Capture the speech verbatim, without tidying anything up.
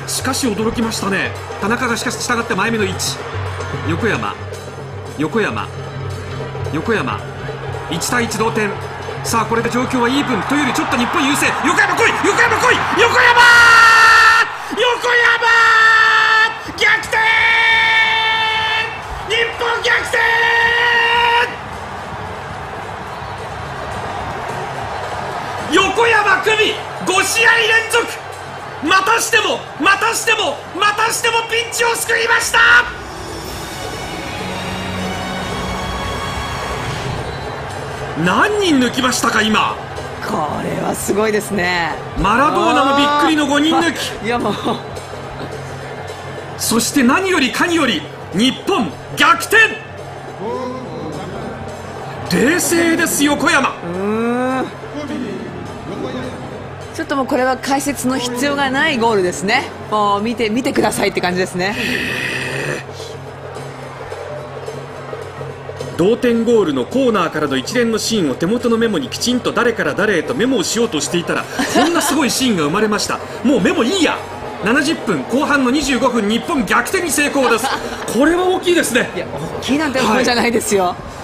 しかし驚きましたね。田中がしかし従って前目の位置。横山横山横山いちたいいち同点。さあこれで状況はイーブンというよりちょっと日本優勢。横山来い横山来い横山横山逆転日本逆転横山久美ご試合連続またしてもまたしてもまたしてもピンチを救いました。何人抜きましたか今。 これはすごいですね。 マラドーナもびっくりのごにん抜き。 いやもうそして何よりかにより日本逆転。冷静です横山。 うーんちょっともうこれは解説の必要がないゴールですね。もう見て見てくださいって感じですね。 同点ゴールのコーナーからの一連のシーンを手元のメモにきちんと誰から誰へとメモをしようとしていたらこんなすごいシーンが生まれました。もうメモいいや。ななじゅっぷん後半のにじゅうごふん日本逆転に成功です。これは大きいですね。 いや大きいなんてものじゃないですよ、はい。